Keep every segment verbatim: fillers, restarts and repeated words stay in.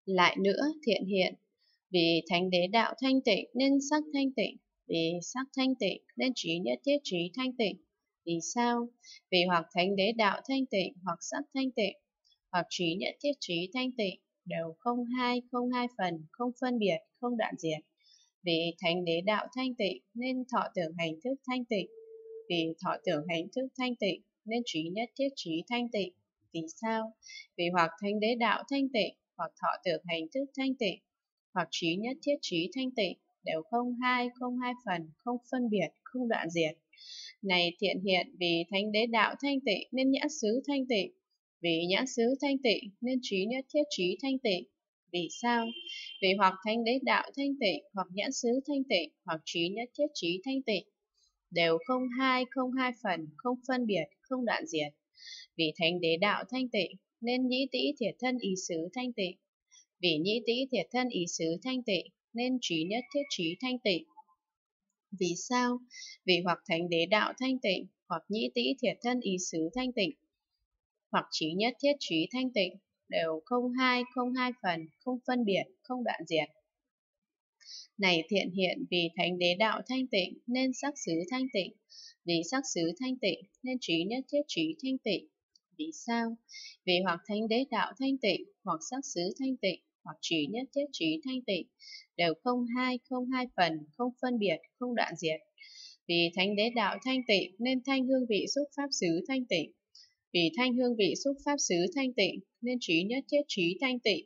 Lại nữa thiện hiện, vì thánh đế đạo thanh tịnh nên sắc thanh tịnh, vì sắc thanh tịnh nên trí nhất thiết trí thanh tịnh. Vì sao? Vì hoặc thánh đế đạo thanh tịnh, hoặc sắc thanh tịnh, hoặc trí nhất thiết trí thanh tịnh, đều không hai, không hai phần, không phân biệt, không đoạn diệt. Vì thánh đế đạo thanh tịnh nên thọ tưởng hành thức thanh tịnh, vì thọ tưởng hành thức thanh tịnh nên trí nhất thiết trí thanh tịnh. Vì sao? Vì hoặc thánh đế đạo thanh tịnh, hoặc thọ tưởng hành thức thanh tịnh, hoặc trí nhất thiết trí thanh tịnh, đều không hai, không hai phần, không phân biệt, không đoạn diệt. Này thiện hiện, vì thánh đế đạo thanh tịnh nên nhãn xứ thanh tịnh, vì nhãn xứ thanh tịnh nên trí nhất thiết trí thanh tịnh. Vì sao? Vì hoặc thánh đế đạo thanh tịnh, hoặc nhãn xứ thanh tịnh, hoặc trí nhất thiết trí thanh tịnh, đều không hai, không hai phần, không phân biệt, không đoạn diệt. Vì thánh đế đạo thanh tịnh nên nhĩ tĩ thiệt thân ý xứ thanh tịnh, vì nhĩ tĩ thiệt thân ý xứ thanh tịnh nên trí nhất thiết trí thanh tịnh. Vì sao? Vì hoặc thánh đế đạo thanh tịnh, hoặc nhĩ tĩ thiệt thân ý xứ thanh tịnh, hoặc trí nhất thiết trí thanh tịnh, đều không hai, không hai phần, không phân biệt, không đoạn diệt. Này thiện hiện, vì thánh đế đạo thanh tịnh nên sắc xứ thanh tịnh, vì sắc xứ thanh tịnh nên trí nhất thiết trí thanh tịnh. Vì sao? Vì hoặc thánh đế đạo thanh tịnh, hoặc sắc xứ thanh tịnh, hoặc trí nhất thiết trí thanh tịnh, đều không hai, không hai phần, không phân biệt, không đoạn diệt. Vì thánh đế đạo thanh tịnh nên thanh hương vị xúc pháp xứ thanh tịnh, vì thanh hương vị xúc pháp xứ thanh tịnh nên trí nhất thiết trí thanh tịnh.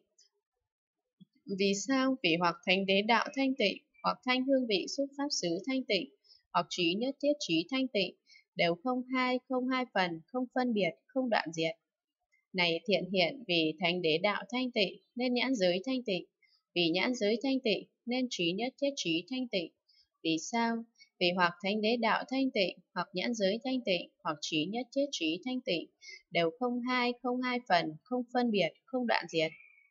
Vì sao? Vì hoặc thánh đế đạo thanh tịnh, hoặc thanh hương vị xúc pháp xứ thanh tịnh, hoặc trí nhất thiết trí thanh tịnh, đều không hai, không hai phần, không phân biệt, không đoạn diệt. Này thiện hiện, vì thánh đế đạo thanh tịnh nên nhãn giới thanh tịnh, vì nhãn giới thanh tịnh nên trí nhất thiết trí thanh tịnh. Vì sao? Vì hoặc thánh đế đạo thanh tịnh, hoặc nhãn giới thanh tịnh, hoặc trí nhất thiết trí thanh tịnh, đều không hai, không hai phần, không phân biệt, không đoạn diệt.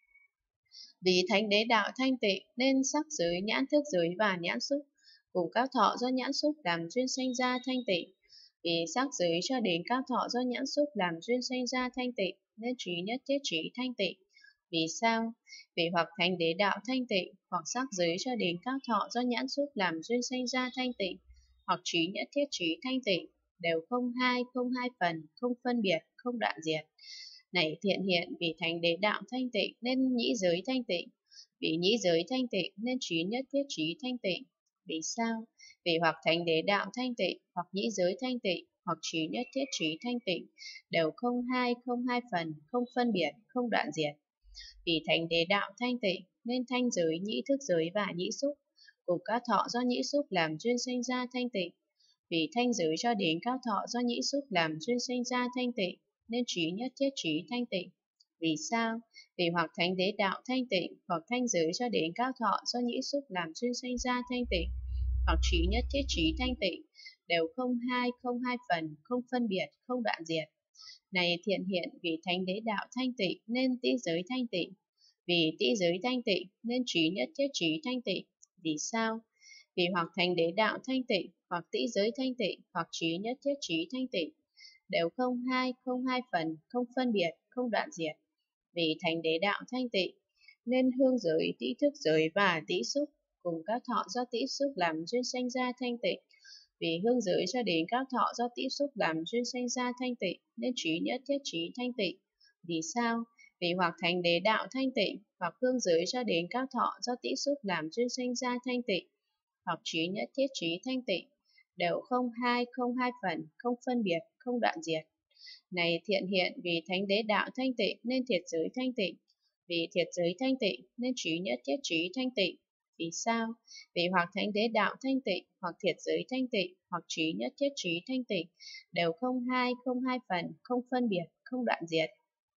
Vì thánh đế đạo thanh tịnh nên sắc giới, nhãn thức giới và nhãn xúc cùng các thọ do nhãn xúc làm duyên sanh ra thanh tịnh. Vì sắc giới cho đến các thọ do nhãn xúc làm duyên sanh ra thanh tịnh nên trí nhất thiết trí thanh tịnh. Vì sao? Vì hoặc thánh đế đạo thanh tịnh, hoặc sắc giới cho đến các thọ do nhãn xúc làm duyên sanh ra thanh tịnh, hoặc trí nhất thiết trí thanh tịnh, đều không hai, không hai phần, không phân biệt, không đoạn diệt. Này thiện hiện, vì thánh đế đạo thanh tịnh nên nhĩ giới thanh tịnh, vì nhĩ giới thanh tịnh nên trí nhất thiết trí thanh tịnh. Vì sao? Vì hoặc thánh đế đạo thanh tịnh, hoặc nhĩ giới thanh tịnh, hoặc trí nhất thiết trí thanh tịnh, đều không hai, không hai phần, không phân biệt, không đoạn diệt. Vì thánh đế đạo thanh tịnh nên thanh giới, nhĩ thức giới và nhĩ xúc cùng các thọ do nhĩ xúc làm duyên sanh ra thanh tịnh. Vì thanh giới cho đến các thọ do nhĩ xúc làm duyên sanh ra thanh tịnh nên trí nhất thiết trí thanh tịnh. Vì sao? Vì hoặc thánh đế đạo thanh tịnh, hoặc thanh giới cho đến các thọ do nhĩ xúc làm duyên sanh ra thanh tịnh, hoặc trí nhất thiết trí thanh tịnh, đều không hai, không hai phần, không phân biệt, không đoạn diệt. Này thiện hiện, vì thánh đế đạo thanh tịnh nên tĩ giới thanh tịnh, vì tĩ giới thanh tịnh nên trí nhất thiết trí thanh tịnh. Vì sao? Vì hoặc thánh đế đạo thanh tịnh, hoặc tĩ giới thanh tịnh, hoặc trí nhất thiết trí thanh tịnh, đều không hai, không hai phần, không phân biệt, không đoạn diệt. Vì thánh đế đạo thanh tịnh nên hương giới, tĩ thức giới và tĩ xúc cùng các thọ do tĩ xúc làm duyên sanh ra thanh tịnh. Vì hương giới cho đến các thọ do tĩ xúc làm duyên sanh ra thanh tịnh nên trí nhất thiết trí thanh tịnh. Vì sao? Vì hoặc thánh đế đạo thanh tịnh, hoặc hương giới cho đến các thọ do tĩ xúc làm duyên sanh ra thanh tịnh, hoặc trí nhất thiết trí thanh tịnh, đều không hai, không hai phần, không phân biệt, không đoạn diệt. Này thiện hiện, vì thánh đế đạo thanh tịnh nên thiệt giới thanh tịnh, vì thiệt giới thanh tịnh nên trí nhất thiết trí thanh tịnh. Vì sao? Vì hoặc thánh đế đạo thanh tịnh, hoặc thiệt giới thanh tịnh, hoặc trí nhất thiết trí thanh tịnh, đều không hai, không hai phần, không phân biệt, không đoạn diệt.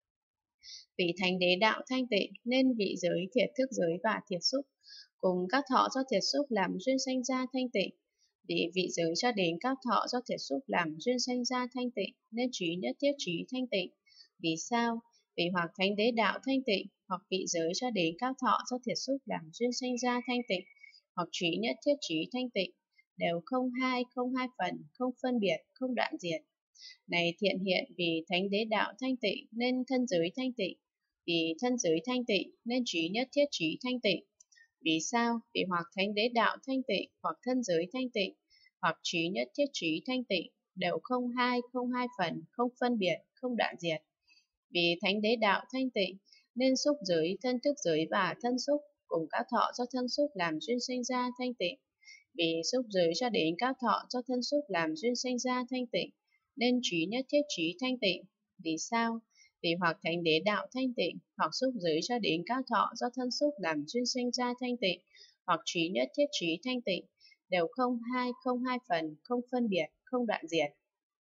Vì thánh đế đạo thanh tịnh nên vị giới, thiệt thức giới và thiệt xúc cùng các thọ do thiệt xúc làm duyên sanh ra thanh tịnh. Vì vị giới cho đến các thọ do thiệt xúc làm duyên sanh ra thanh tịnh nên trí nhất thiết trí thanh tịnh. Vì sao? Vì hoặc thánh đế đạo thanh tịnh, hoặc vị giới cho đến các thọ do thiệt xúc làm duyên sanh ra thanh tịnh, hoặc trí nhất thiết trí thanh tịnh, đều không hai, không hai phần, không phân biệt, không đoạn diệt. Này thiện hiện, vì thánh đế đạo thanh tịnh nên thân giới thanh tịnh, Vì thân giới thanh tịnh nên trí nhất thiết trí thanh tịnh. Vì sao? Vì hoặc thánh đế đạo thanh tịnh, hoặc thân giới thanh tịnh, hoặc trí nhất thiết trí thanh tịnh, đều không hai, không hai phần, không phân biệt, không đoạn diệt. Vì thánh đế đạo thanh tịnh, nên xúc giới, thân thức giới và thân xúc, cùng các thọ do thân xúc làm duyên sinh ra thanh tịnh. Vì xúc giới cho đến các thọ do thân xúc làm duyên sinh ra thanh tịnh, nên trí nhất thiết trí thanh tịnh. Vì sao? Vì hoặc thánh đế đạo thanh tịnh, hoặc xúc giới cho đến các thọ do thân xúc làm duyên sinh ra thanh tịnh, hoặc trí nhất thiết trí thanh tịnh, đều không hai, không hai phần, không phân biệt, không đoạn diệt.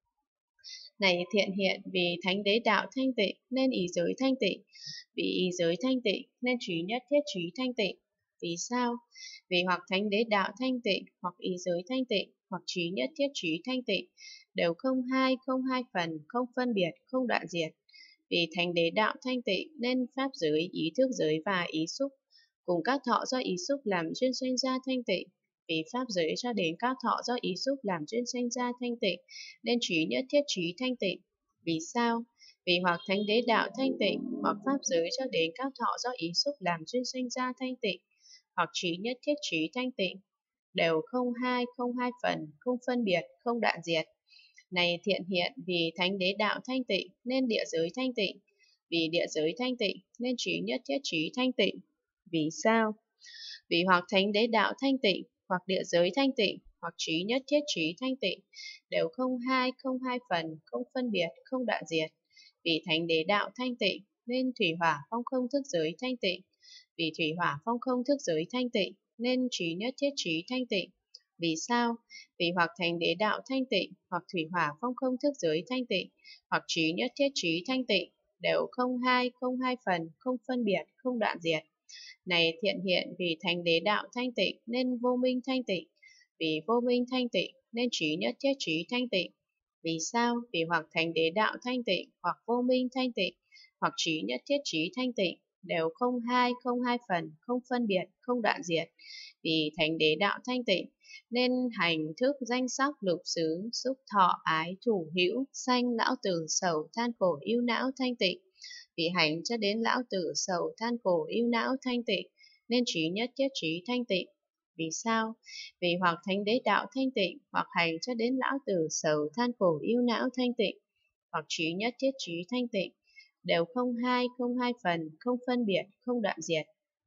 Này thiện hiện, vì thánh đế đạo thanh tịnh nên ý giới thanh tịnh, vì ý giới thanh tịnh nên trí nhất thiết trí thanh tịnh. Vì sao? Vì hoặc thánh đế đạo thanh tịnh, hoặc ý giới thanh tịnh, hoặc trí nhất thiết trí thanh tịnh, đều không hai, không hai phần, không phân biệt, không đoạn diệt. Vì thánh đế đạo thanh tịnh nên pháp giới, ý thức giới và ý xúc, cùng các thọ do ý xúc làm duyên sinh ra thanh tịnh. Vì pháp giới cho đến các thọ do ý xúc làm duyên sinh ra thanh tịnh, nên trí nhất thiết trí thanh tịnh. Vì sao? Vì hoặc thánh đế đạo thanh tịnh, hoặc pháp giới cho đến các thọ do ý xúc làm duyên sinh ra thanh tịnh, hoặc trí nhất thiết trí thanh tịnh, đều không hai, không hai phần, không phân biệt, không đoạn diệt. Này thiện hiện, vì thánh đế đạo thanh tịnh nên địa giới thanh tịnh, vì địa giới thanh tịnh nên trí nhất thiết trí thanh tịnh. Vì sao? Vì hoặc thánh đế đạo thanh tịnh, hoặc địa giới thanh tịnh, hoặc trí nhất thiết trí thanh tịnh, đều không hai, không hai phần, không phân biệt, không đoạn diệt. Vì thánh đế đạo thanh tịnh nên thủy hỏa phong không thức giới thanh tịnh, vì thủy hỏa phong không thức giới thanh tịnh nên trí nhất thiết trí thanh tịnh. Vì sao? Vì hoặc thánh đế đạo thanh tịnh, hoặc thủy hỏa phong không thức giới thanh tịnh, hoặc trí nhất thiết trí thanh tịnh, đều không hai, không hai phần, không phân biệt, không đoạn diệt. Này thiện hiện, vì thánh đế đạo thanh tịnh nên vô minh thanh tịnh, vì vô minh thanh tịnh nên trí nhất thiết trí thanh tịnh. Vì sao? Vì hoặc thánh đế đạo thanh tịnh, hoặc vô minh thanh tịnh, hoặc trí nhất thiết trí thanh tịnh, đều không hai, không hai phần, không phân biệt, không đoạn diệt. Vì thánh đế đạo thanh tịnh nên hành thức danh sắc lục xứ, xúc thọ ái thủ hữu, sanh lão tử sầu than khổ ưu não thanh tịnh. Vì hành cho đến lão tử sầu than khổ ưu não thanh tịnh nên trí nhất thiết trí thanh tịnh. Vì sao? Vì hoặc thánh đế đạo thanh tịnh, hoặc hành cho đến lão tử sầu than khổ ưu não thanh tịnh, hoặc trí nhất thiết trí thanh tịnh, đều không hai, không hai phần, không phân biệt, không đoạn diệt.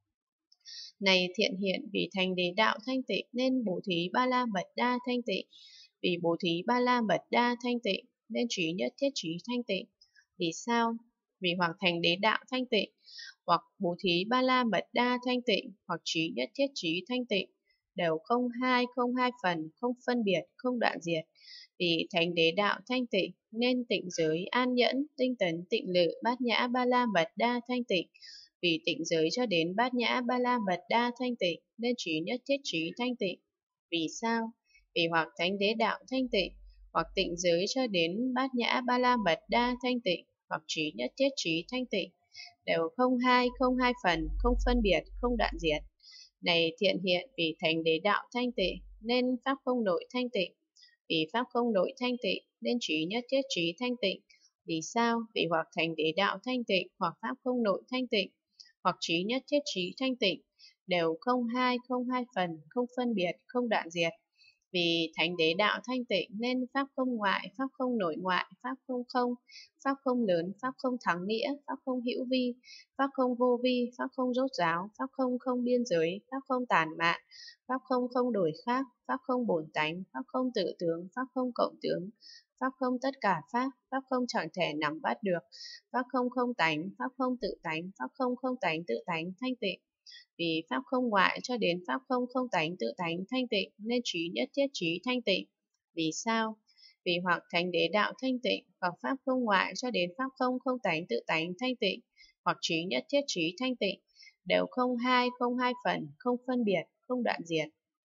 Này thiện hiện, vì thánh đế đạo thanh tịnh nên bố thí ba la mật đa thanh tịnh, vì bố thí ba la mật đa thanh tịnh nên trí nhất thiết trí thanh tịnh. Vì sao? Vì hoặc thánh đế đạo thanh tịnh, hoặc bố thí ba la mật đa thanh tịnh, hoặc trí nhất thiết trí thanh tịnh, đều không hai, không hai phần, không phân biệt, không đoạn diệt. Vì thánh đế đạo thanh tịnh nên tịnh giới, an nhẫn, tinh tấn, tịnh lự, bát nhã ba la mật đa thanh tịnh, vì tịnh giới cho đến bát nhã ba la mật đa thanh tịnh nên trí nhất thiết trí thanh tịnh. Vì sao? Vì hoặc thánh đế đạo thanh tịnh, hoặc tịnh giới cho đến bát nhã ba la mật đa thanh tịnh, hoặc trí nhất thiết trí thanh tịnh, đều không hai, không hai phần, không phân biệt, không đoạn diệt. Này thiện hiện, vì thánh đế đạo thanh tịnh nên pháp không nội thanh tịnh, vì pháp không nội thanh tịnh nên trí nhất thiết trí thanh tịnh. Vì sao? Vì hoặc thánh đế đạo thanh tịnh, hoặc pháp không nội thanh tịnh, hoặc trí nhất thiết trí thanh tịnh, đều không hai, không hai phần, không phân biệt, không đoạn diệt. Vì thánh đế đạo thanh tịnh nên pháp không ngoại, pháp không nội ngoại, pháp không không, pháp không lớn, pháp không thắng nghĩa, pháp không hữu vi, pháp không vô vi, pháp không rốt ráo, pháp không không biên giới, pháp không tàn mạn, pháp không không đổi khác, pháp không bổn tánh, pháp không tự tướng, pháp không cộng tướng, pháp không tất cả pháp, pháp không chẳng thể nắm bắt được, pháp không không tánh, pháp không tự tánh, pháp không không tánh tự tánh thanh tịnh. Vì pháp không ngoại cho đến pháp không không tánh tự tánh thanh tịnh nên trí nhất thiết trí thanh tịnh. Vì sao? Vì hoặc thánh đế đạo thanh tịnh, hoặc pháp không ngoại cho đến pháp không không tánh tự tánh thanh tịnh, hoặc trí nhất thiết trí thanh tịnh, đều không hai, không hai phần, không phân biệt, không đoạn diệt.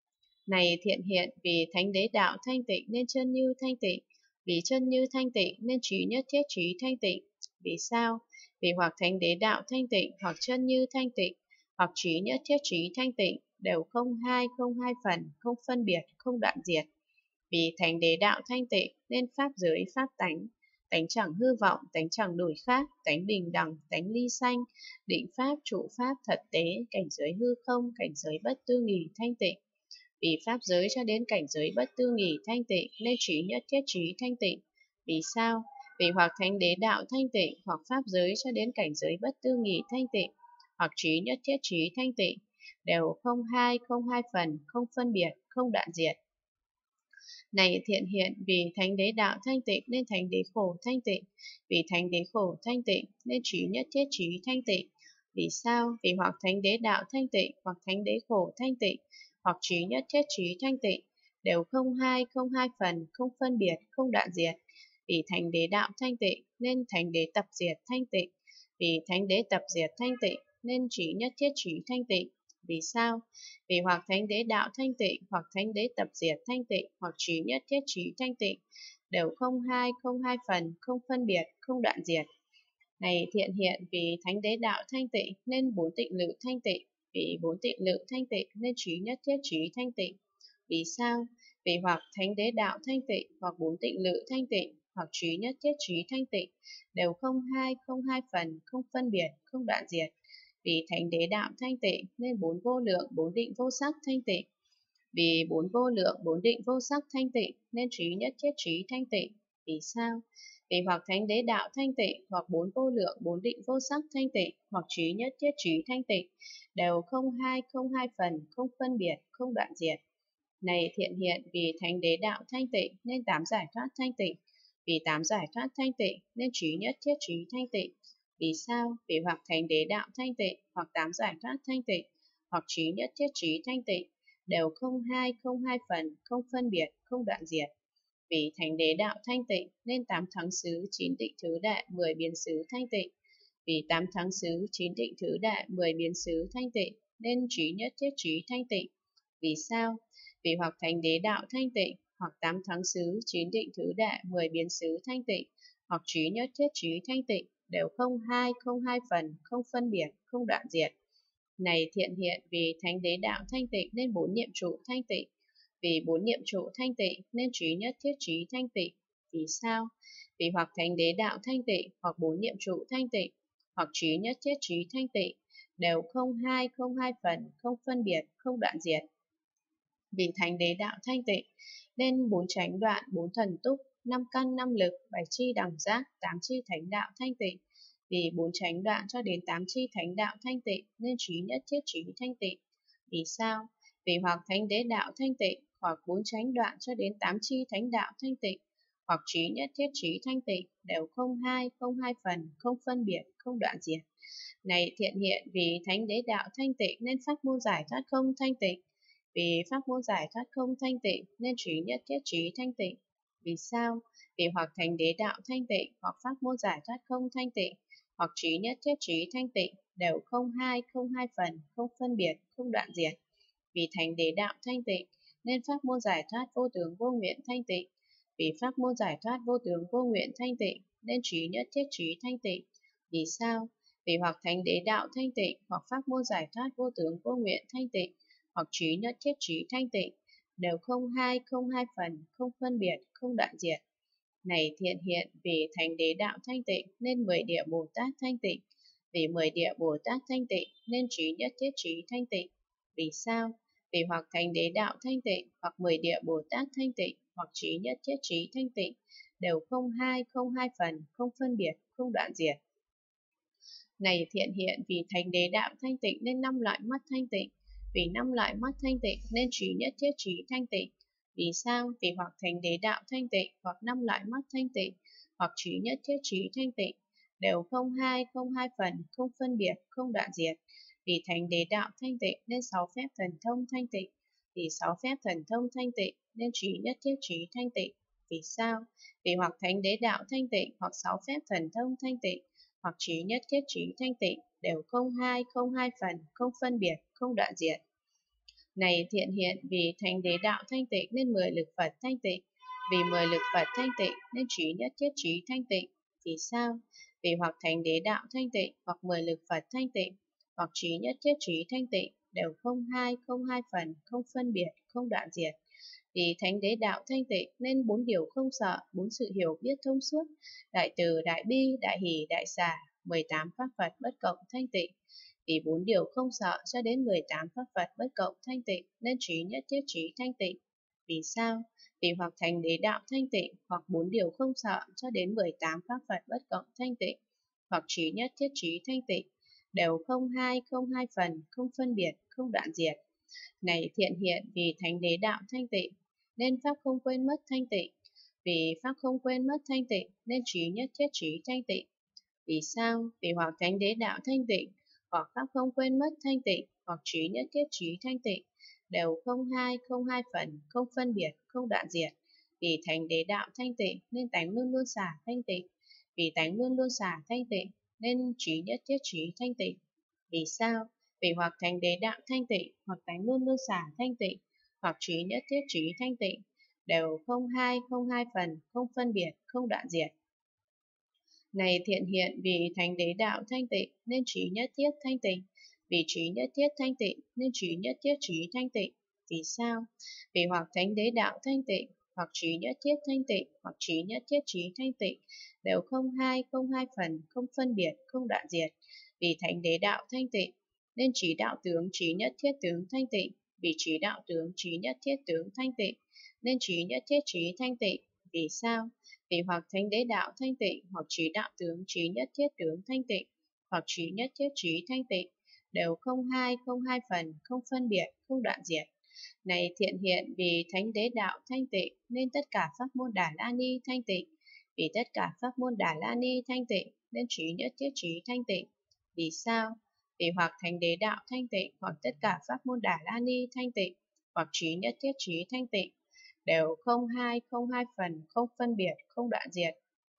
Này thiện hiện, vì thánh đế đạo thanh tịnh nên chân như thanh tịnh, vì chân như thanh tịnh nên trí nhất thiết trí thanh tịnh. Vì sao? Vì hoặc thánh đế đạo thanh tịnh, hoặc chân như thanh tịnh, hoặc trí nhất thiết trí thanh tịnh, đều không hai, không hai phần, không phân biệt, không đoạn diệt. Vì thánh đế đạo thanh tịnh nên pháp giới, pháp tánh, tánh chẳng hư vọng, tánh chẳng đổi khác, tánh bình đẳng, tánh ly sanh, định pháp, trụ pháp, thật tế, cảnh giới hư không, cảnh giới bất tư nghì, thanh tịnh. Vì pháp giới cho đến cảnh giới bất tư nghì, thanh tịnh, nên trí nhất thiết trí thanh tịnh. Vì sao? Vì hoặc thánh đế đạo thanh tịnh, hoặc pháp giới cho đến cảnh giới bất tư nghì thanh tịnh, hoặc trí nhất thiết trí thanh tịnh, đều không hai, không hai phần, không phân biệt, không đoạn diệt. Này thiện hiện, vì thánh đế đạo thanh tịnh nên thánh đế khổ thanh tịnh, vì thánh đế khổ thanh tịnh nên trí nhất thiết trí thanh tịnh. Vì sao? Vì hoặc thánh đế đạo thanh tịnh, hoặc thánh đế khổ thanh tịnh, hoặc trí nhất thiết trí thanh tịnh, đều không hai, không hai phần, không phân biệt, không đoạn diệt. Vì thánh đế đạo thanh tịnh nên thánh đế tập diệt thanh tịnh, vì thánh đế tập diệt thanh tịnh nên trí nhất thiết trí thanh tịnh. Vì sao? Vì hoặc thánh đế đạo thanh tịnh, hoặc thánh đế tập diệt thanh tịnh, hoặc trí nhất thiết trí thanh tịnh, đều không hai, không hai phần, không phân biệt, không đoạn diệt. Này thiện hiện, vì thánh đế đạo thanh tịnh nên bốn tịnh lự thanh tịnh, vì bốn tịnh lự thanh tịnh nên trí nhất thiết trí thanh tịnh. Vì sao? Vì hoặc thánh đế đạo thanh tịnh, hoặc bốn tịnh lự thanh tịnh, hoặc trí nhất thiết trí thanh tịnh, đều không hai, không hai phần, không phân biệt, không đoạn diệt. Vì thánh đế đạo thanh tịnh nên bốn vô lượng, bốn định vô sắc thanh tịnh. Vì bốn vô lượng, bốn định vô sắc thanh tịnh nên trí nhất thiết trí thanh tịnh. Vì sao? Vì hoặc thánh đế đạo thanh tịnh, hoặc bốn vô lượng, bốn định vô sắc thanh tịnh, hoặc trí nhất thiết trí thanh tịnh, đều không hai, không hai phần, không phân biệt, không đoạn diệt. Này thiện hiện, vì thánh đế đạo thanh tịnh nên tám giải thoát thanh tịnh, vì tám giải thoát thanh tịnh nên trí nhất thiết trí thanh tịnh. Vì sao? Vì hoặc thánh đế đạo thanh tịnh, hoặc tám giải thoát thanh tịnh, hoặc trí nhất thiết trí thanh tịnh, đều không hai, không hai phần, không phân biệt, không đoạn diệt. Vì thánh đế đạo thanh tịnh nên tám thắng xứ, chín định thứ đại, mười biến xứ thanh tịnh. Vì tám thắng xứ, chín định thứ đại, mười biến xứ thanh tịnh nên trí nhất thiết trí thanh tịnh. Vì sao? Vì hoặc thánh đế đạo thanh tịnh, hoặc tám thắng xứ, chín định thứ đại, mười biến xứ thanh tịnh, hoặc trí nhất thiết trí thanh tịnh, đều không hai, không hai phần, không phân biệt, không đoạn diệt. Này thiện hiện, vì thánh đế đạo thanh tịnh nên bốn niệm trụ thanh tịnh, vì bốn niệm trụ thanh tịnh nên trí nhất thiết trí thanh tịnh. Vì sao? Vì hoặc thánh đế đạo thanh tịnh, hoặc bốn niệm trụ thanh tịnh, hoặc trí nhất thiết trí thanh tịnh, đều không hai, không hai phần, không phân biệt, không đoạn diệt. Vì thánh đế đạo thanh tịnh nên bốn chánh đoạn, bốn thần túc, năm căn, năm lực, bảy chi đẳng giác, tám chi thánh đạo thanh tịnh. Vì bốn chánh đoạn cho đến tám chi thánh đạo thanh tịnh nên trí nhất thiết trí thanh tịnh. Vì sao? Vì hoặc thánh đế đạo thanh tịnh, hoặc bốn chánh đoạn cho đến tám chi thánh đạo thanh tịnh, hoặc trí nhất thiết trí thanh tịnh, đều không hai, không hai phần, không phân biệt, không đoạn diệt. Này thiện hiện, vì thánh đế đạo thanh tịnh nên pháp môn giải thoát không thanh tịnh, vì pháp môn giải thoát không thanh tịnh nên trí nhất thiết trí thanh tịnh. Vì sao? Vì hoặc thánh đế đạo thanh tịnh, hoặc pháp môn giải thoát không thanh tịnh, hoặc trí nhất thiết trí thanh tịnh, đều không hai, không hai phần, không phân biệt, không đoạn diệt. Vì thánh đế đạo thanh tịnh nên pháp môn giải thoát vô tướng vô nguyện thanh tịnh, vì pháp môn giải thoát vô tướng vô nguyện thanh tịnh nên trí nhất thiết trí thanh tịnh. Vì sao? Vì hoặc thánh đế đạo thanh tịnh, hoặc pháp môn giải thoát vô tướng vô nguyện thanh tịnh, hoặc trí nhất thiết trí thanh tịnh, đều không hai, không hai phần, không phân biệt, không đoạn diệt. Này thiện hiện, vì thánh đế đạo thanh tịnh nên mười địa Bồ Tát thanh tịnh, vì mười địa Bồ Tát thanh tịnh nên trí nhất thiết trí thanh tịnh. Vì sao? Vì hoặc thánh đế đạo thanh tịnh, hoặc mười địa Bồ Tát thanh tịnh, hoặc trí nhất thiết trí thanh tịnh, đều không hai, không hai phần, không phân biệt, không đoạn diệt. Này thiện hiện, vì thánh đế đạo thanh tịnh nên năm loại mắt thanh tịnh, vì năm loại mắt thanh tịnh nên trí nhất thiết trí thanh tịnh. Vì sao? Vì hoặc thánh đế đạo thanh tịnh, hoặc năm loại mắt thanh tịnh, hoặc trí nhất thiết trí thanh tịnh, đều không hai, không hai phần, không phân biệt, không đoạn diệt. Vì thánh đế đạo thanh tịnh nên sáu phép thần thông thanh tịnh, vì sáu phép thần thông thanh tịnh nên trí nhất thiết trí thanh tịnh. Vì sao? Vì hoặc thánh đế đạo thanh tịnh, hoặc sáu phép thần thông thanh tịnh, hoặc trí nhất thiết trí thanh tịnh, đều không hai, không hai phần, không phân biệt, không đoạn diệt. Này thiện hiện, vì thánh đế đạo thanh tịnh nên mười lực Phật thanh tịnh, vì mười lực Phật thanh tịnh nên trí nhất thiết trí thanh tịnh. Vì sao? Vì hoặc thánh đế đạo thanh tịnh, hoặc mười lực Phật thanh tịnh, hoặc trí nhất thiết trí thanh tịnh, đều không hai, không hai phần, không phân biệt, không đoạn diệt. Vì thánh đế đạo thanh tịnh nên bốn điều không sợ, bốn sự hiểu biết thông suốt, đại từ, đại bi, đại hỷ, đại xả, mười tám pháp Phật bất cộng thanh tịnh. Vì bốn điều không sợ cho đến mười tám pháp Phật bất cộng thanh tịnh nên trí nhất thiết trí thanh tịnh. Vì sao? Vì hoặc thành đế đạo thanh tịnh, hoặc bốn điều không sợ cho đến mười tám pháp Phật bất cộng thanh tịnh, hoặc trí nhất thiết trí thanh tịnh, đều không hai, không hai phần, không phân biệt, không đoạn diệt. Này thiện hiện, vì thánh đế đạo thanh tịnh nên pháp không quên mất thanh tịnh. Vì pháp không quên mất thanh tịnh nên trí nhất thiết trí thanh tịnh. Vì sao? Vì hoặc thánh đế đạo thanh tịnh, hoặc pháp không quên mất thanh tịnh, hoặc trí nhất thiết trí thanh tịnh, đều không hai, không hai phần, không phân biệt, không đoạn diệt. Vì thánh đế đạo thanh tịnh nên tánh luôn luôn xả thanh tịnh. Vì tánh luôn luôn xả thanh tịnh nên trí nhất thiết trí thanh tịnh. Vì sao? Vì hoặc thánh đế đạo thanh tịnh, hoặc tánh luôn luôn xả thanh tịnh, hoặc trí nhất thiết trí thanh tịnh, đều không hai, không hai phần, không phân biệt, không đoạn diệt. Này thiện hiện, vì thánh đế đạo thanh tịnh nên trí nhất thiết thanh tịnh. Vì trí nhất thiết thanh tịnh nên trí nhất thiết trí thanh tịnh. Vì sao? Vì hoặc thánh đế đạo thanh tịnh, hoặc trí nhất thiết thanh tịnh, hoặc trí nhất thiết trí thanh tịnh, đều không hai, không hai phần, không phân biệt, không đoạn diệt. Vì thánh đế đạo thanh tịnh nên trí đạo tướng trí nhất thiết tướng thanh tịnh. Vì trí đạo tướng trí nhất thiết tướng thanh tịnh nên trí nhất thiết trí thanh tịnh. Vì sao? Vì hoặc thánh đế đạo thanh tịnh, hoặc trí đạo tướng trí nhất thiết tướng thanh tịnh, hoặc trí nhất thiết trí thanh tịnh, đều không hai, không hai phần, không phân biệt, không đoạn diệt. Này thiện hiện, vì thánh đế đạo thanh tịnh nên tất cả pháp môn Đà La Ni thanh tịnh. Vì tất cả pháp môn Đà La Ni thanh tịnh nên trí nhất thiết trí thanh tịnh. Vì sao? Vì hoặc thánh đế đạo thanh tịnh, hoặc tất cả pháp môn Đà La Ni thanh tịnh, hoặc trí nhất thiết trí thanh tịnh, đều không hai, không hai phần, không phân biệt, không đoạn diệt.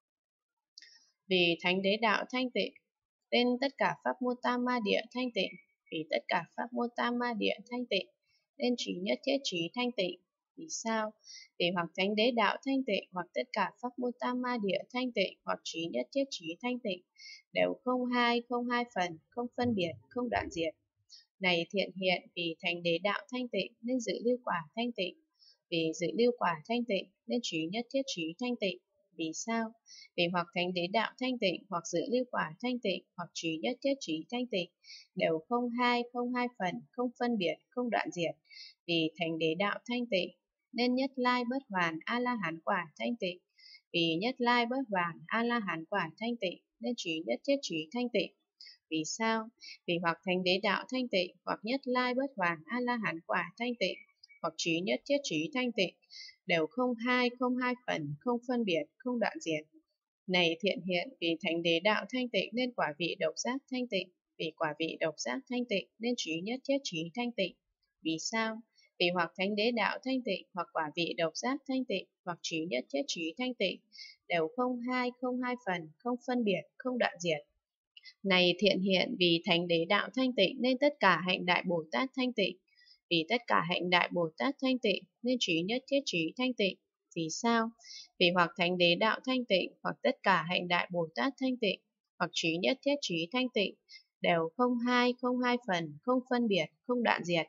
Vì thánh đế đạo thanh tịnh nên tất cả pháp môn tam ma địa thanh tịnh. Vì tất cả pháp môn tam ma địa thanh tịnh nên trí nhất thiết trí thanh tịnh. Vì sao? Vì hoặc thánh đế đạo thanh tịnh, hoặc tất cả pháp môn tam ma địa thanh tịnh, hoặc trí nhất thiết trí thanh tịnh, đều không hai, không hai phần, không phân biệt, không đoạn diệt. Này thiện hiện, vì thánh đế đạo thanh tịnh nên dự lưu quả thanh tịnh. Vì dự lưu quả thanh tịnh nên trí nhất thiết trí thanh tịnh. Vì sao? Vì hoặc thánh đế đạo thanh tịnh, hoặc dự lưu quả thanh tịnh, hoặc trí nhất thiết trí thanh tịnh, đều không hai, không hai phần, không phân biệt, không đoạn diệt. Vì thánh đế đạo thanh tịnh nên nhất lai bất hoàn a la hán quả thanh tịnh. Vì nhất lai bất hoàn a la hán quả thanh tịnh nên trí nhất thiết trí thanh tịnh. Vì sao? Vì hoặc thánh đế đạo thanh tịnh, hoặc nhất lai bất hoàn a la hán quả thanh tịnh, hoặc trí nhất thiết trí thanh tịnh, đều không hai, không hai phần, không phân biệt, không đoạn diệt. Này thiện hiện, vì thánh đế đạo thanh tịnh nên quả vị độc giác thanh tịnh. Vì quả vị độc giác thanh tịnh nên trí nhất thiết trí thanh tịnh. Vì sao? Vì hoặc thánh đế đạo thanh tịnh, hoặc quả vị độc giác thanh tịnh, hoặc trí nhất thiết trí thanh tịnh, đều không hai, không hai phần, không phân biệt, không đoạn diệt. Này thiện hiện, vì thánh đế đạo thanh tịnh nên tất cả hạnh đại Bồ Tát thanh tịnh. Vì tất cả hạnh đại Bồ Tát thanh tịnh nên trí nhất thiết trí thanh tịnh. Vì sao? Vì hoặc thánh đế đạo thanh tịnh, hoặc tất cả hạnh đại Bồ Tát thanh tịnh, hoặc trí nhất thiết trí thanh tịnh, đều không hai, không hai phần, không phân biệt, không đoạn diệt.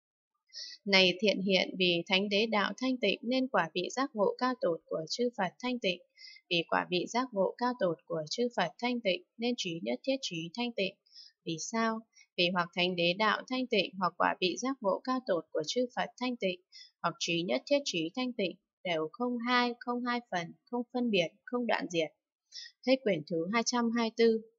Này thiện hiện, vì thánh đế đạo thanh tịnh nên quả vị giác ngộ cao tột của chư Phật thanh tịnh. Vì quả vị giác ngộ cao tột của chư Phật thanh tịnh nên trí nhất thiết trí thanh tịnh. Vì sao? Vì hoặc thánh đế đạo thanh tịnh, hoặc quả vị giác ngộ cao tột của chư Phật thanh tịnh, hoặc trí nhất thiết trí thanh tịnh, đều không hai, không hai phần, không phân biệt, không đoạn diệt. Hết quyển thứ hai trăm hai mươi tư.